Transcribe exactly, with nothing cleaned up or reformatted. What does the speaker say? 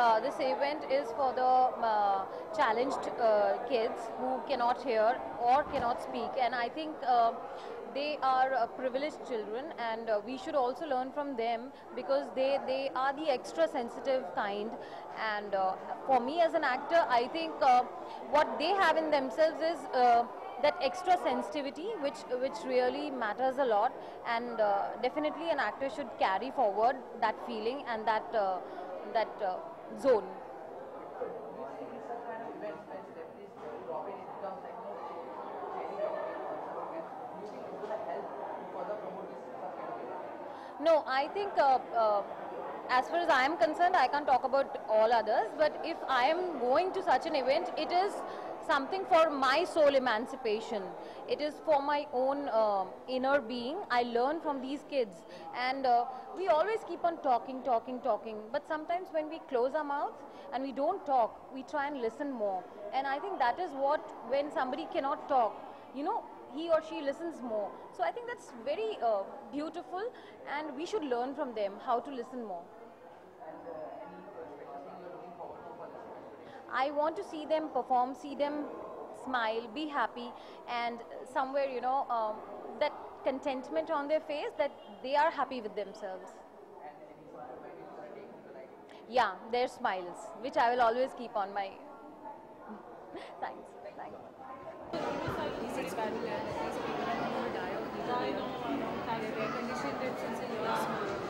uh, this event is for the uh, challenged uh, kids who cannot hear or cannot speak, and I think uh, they are uh, privileged children, and uh, we should also learn from them because they, they are the extra sensitive kind. And uh, for me as an actor, I think uh, what they have in themselves is uh, that extra sensitivity, which which really matters a lot, and uh, definitely an actor should carry forward that feeling and that uh, that uh, zone. No, I think uh, uh, as far as I am concerned, I can't talk about all others, but if I am going to such an event, it is something for my soul emancipation. It is for my own uh, inner being. I learn from these kids, and uh, we always keep on talking, talking, talking, but sometimes when we close our mouths and we don't talk, we try and listen more. And I think that is what, when somebody cannot talk, you know, he or she listens more. So I think that's very uh, beautiful, and we should learn from them how to listen more. I want to see them perform, see them smile, be happy, and somewhere, you know, um, that contentment on their face, that they are happy with themselves. Yeah, their smiles, which I will always keep on my. Thanks. Thanks. It's bad, these people are not going to die of heat. I know, I know. They're conditioned it since a young.